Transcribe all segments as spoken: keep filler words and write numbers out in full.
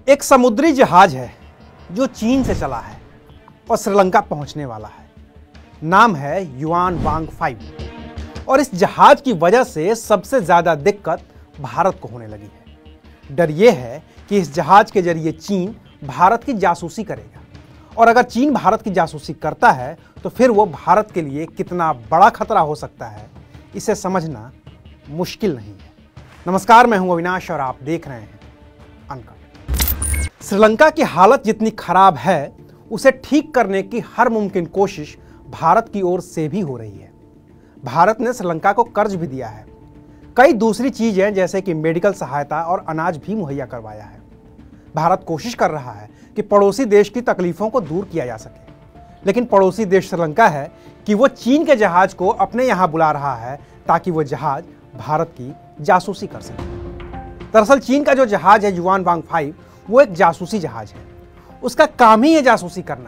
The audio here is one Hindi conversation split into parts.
एक समुद्री जहाज है जो चीन से चला है और श्रीलंका पहुंचने वाला है। नाम है युआन वांग फाइव और इस जहाज की वजह से सबसे ज्यादा दिक्कत भारत को होने लगी है। डर यह है कि इस जहाज के जरिए चीन भारत की जासूसी करेगा और अगर चीन भारत की जासूसी करता है तो फिर वो भारत के लिए कितना बड़ा खतरा हो सकता है, इसे समझना मुश्किल नहीं है। नमस्कार, मैं हूं अविनाश और आप देख रहे हैं अनकट। श्रीलंका की हालत जितनी खराब है उसे ठीक करने की हर मुमकिन कोशिश भारत की ओर से भी हो रही है। भारत ने श्रीलंका को कर्ज भी दिया है, कई दूसरी चीजें जैसे कि मेडिकल सहायता और अनाज भी मुहैया करवाया है। भारत कोशिश कर रहा है कि पड़ोसी देश की तकलीफों को दूर किया जा सके, लेकिन पड़ोसी देश श्रीलंका है कि वो चीन के जहाज को अपने यहां बुला रहा है ताकि वो जहाज भारत की जासूसी कर सके। दरअसल चीन का जो जहाज है युआन वांग फाइव वो एक जासूसी जहाज है। उसका काम ही है जासूसी करना।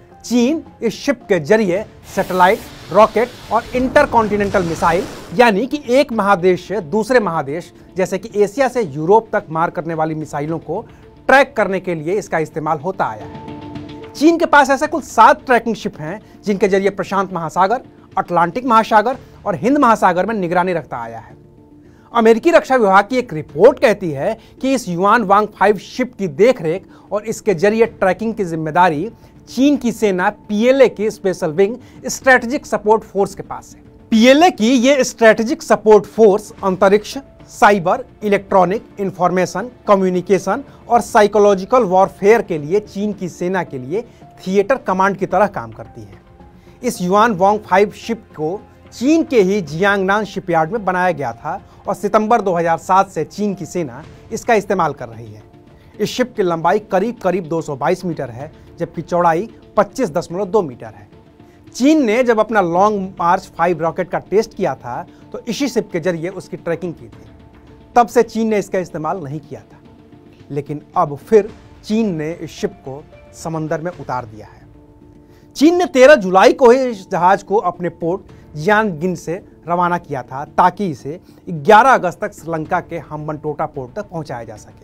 चीन इस शिप के जरिए सैटेलाइट, रॉकेट और इंटरकॉन्टिनेंटल मिसाइल यानी कि एक महादेश से दूसरे महादेश जैसे कि एशिया से यूरोप तक मार करने वाली मिसाइलों को ट्रैक करने के लिए इसका इस्तेमाल होता आया है। चीन के पास ऐसे कुल सात ट्रैकिंग शिप हैं जिनके जरिए प्रशांत महासागर, अटलांटिक महासागर और हिंद महासागर में निगरानी रखता आया है। अमेरिकी रक्षा विभाग की एक रिपोर्ट कहती है कि इस युआन वांग फाइव शिप की देखरेख और इसके जरिए ट्रैकिंग की जिम्मेदारी चीन की सेना पीएलए की special wing strategic support force के पास है। पीएलए की यह स्ट्रेटेजिक सपोर्ट फोर्स अंतरिक्ष, साइबर, इलेक्ट्रॉनिक, इंफॉर्मेशन, कम्युनिकेशन और साइकोलॉजिकल वॉरफेयर के लिए चीन की सेना के लिए थिएटर कमांड की तरह काम करती है। इस युआन वांग फाइव शिप को चीन के ही जियांगनान शिपयार्ड में बनाया गया था और सितंबर दो हज़ार सात से चीन की सेना इसका इस्तेमाल कर रही है। इस शिप की लंबाई करीब करीब दो सौ बाईस मीटर है जबकि चौड़ाई पच्चीस दशमलव दो मीटर है। चीन ने जब अपना लॉन्ग मार्च फाइव रॉकेट का टेस्ट किया था तो इसी शिप के जरिए उसकी ट्रैकिंग की थी। तब से चीन ने इसका इस्तेमाल नहीं किया था, लेकिन अब फिर चीन ने इस शिप को समंदर में उतार दिया है। चीन ने तेरह जुलाई को ही इस जहाज को अपने पोर्ट जियांगिन से रवाना किया था ताकि इसे ग्यारह अगस्त तक श्रीलंका के हम्बनटोटा पोर्ट तक पहुंचाया जा सके।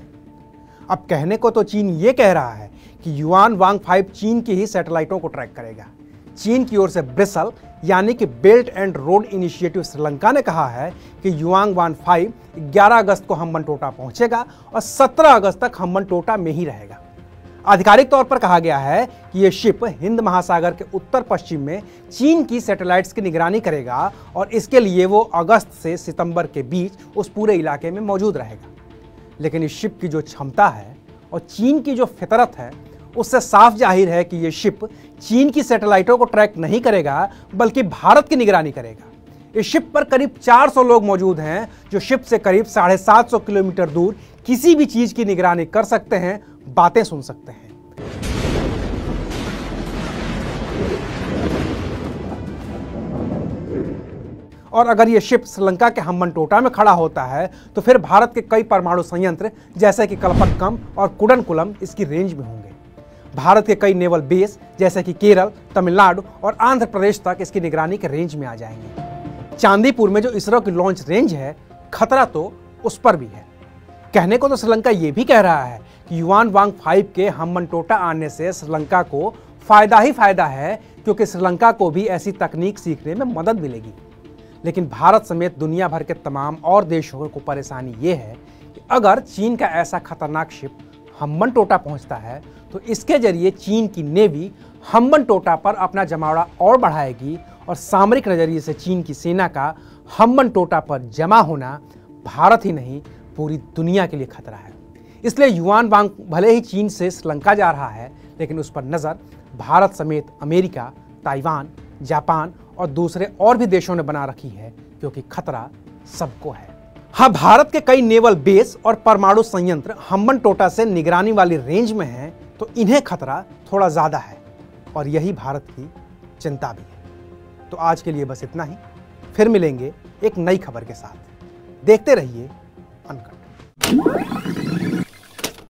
अब कहने को तो चीन ये कह रहा है कि युआन वांग फाइव चीन की ही सैटेलाइटों को ट्रैक करेगा। चीन की ओर से ब्रिसल यानी कि belt and road initiative Sri Lanka ने कहा है कि युआन वांग फाइव ग्यारह अगस्त को हम्बनटोटा पहुंचेगा और सत्रह अगस्त तक हम्बनटोटा में ही रहेगा। आधिकारिक तौर पर कहा गया है कि यह शिप हिंद महासागर के उत्तर पश्चिम में चीन की सैटेलाइट्स की निगरानी करेगा और इसके लिए वो अगस्त से सितंबर के बीच उस पूरे इलाके में मौजूद रहेगा। लेकिन इस शिप की जो क्षमता है और चीन की जो फितरत है उससे साफ जाहिर है कि यह शिप चीन की सैटेलाइटों को ट्रैक नहीं करेगा बल्कि भारत की निगरानी करेगा। इस शिप पर करीब चार सौ लोग मौजूद हैं जो शिप से करीब साढ़े सात सौ किलोमीटर दूर किसी भी चीज की निगरानी कर सकते हैं, बातें सुन सकते हैं। और अगर यह शिप श्रीलंका के हम्बनटोटा में खड़ा होता है तो फिर भारत के कई परमाणु संयंत्र जैसे कि कलपक्कम और कुडनकुलम इसकी रेंज में होंगे। भारत के कई नेवल बेस जैसे कि केरल, तमिलनाडु और आंध्र प्रदेश तक इसकी निगरानी के रेंज में आ जाएंगे। चांदीपुर में जो इसरो की लॉन्च रेंज है, खतरा तो उस पर भी है। कहने को तो श्रीलंका यह भी कह रहा है कि युआन वांग फाइव के हम्बनटोटा आने से श्रीलंका को फायदा ही फायदा है क्योंकि श्रीलंका को भी ऐसी तकनीक सीखने में मदद मिलेगी। लेकिन भारत समेत दुनिया भर के तमाम और देशों को परेशानी ये है कि अगर चीन का ऐसा खतरनाक शिप हम्बनटोटा पहुंचता है तो इसके जरिए चीन की नेवी हम्बनटोटा पर अपना जमावड़ा और बढ़ाएगी और सामरिक नजरिए से चीन की सेना का हम्बनटोटा पर जमा होना भारत ही नहीं पूरी दुनिया के लिए खतरा है। इसलिए युआन वांग भले ही चीन से श्रीलंका जा रहा है लेकिन उस पर नजर भारत समेत अमेरिका, ताइवान, जापान और दूसरे और भी देशों ने बना रखी है क्योंकि खतरा सबको है। हाँ, भारत के कई नेवल बेस और परमाणु संयंत्र हम्बनटोटा से निगरानी वाली रेंज में हैं तो इन्हें खतरा थोड़ा ज्यादा है और यही भारत की चिंता भी है। तो आज के लिए बस इतना ही, फिर मिलेंगे एक नई खबर के साथ। देखते रहिए अनकट।